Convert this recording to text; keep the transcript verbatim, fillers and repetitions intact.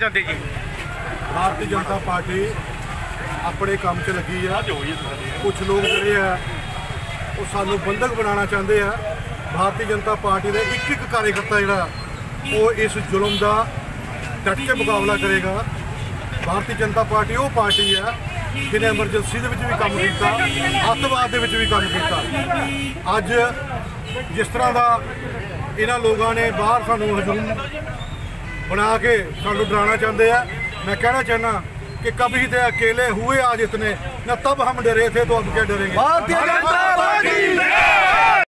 चाहते जी? भारतीय जनता पार्टी अपने काम च लगी है। कुछ लोग जोड़े है वो सानू बंधक बनाना चाहते हैं। भारतीय जनता पार्टी के एक एक कार्यकर्ता जोड़ा वो इस जुल्म का डट के मुकाबला करेगा। भारतीय जनता पार्टी वो पार्टी है जिन्हें एमरजेंसी के भी काम किया, अतवाद के भी काम किया। अज जिस तरह का इन्होंने लोगों ने बाहर सानू हजूम बना के सानू डराना चाहते हैं, मैं कहना चाहना कि कभी थे अकेले हुए आज इतने न तब हम डरे थे तो अब क्या डरेंगे।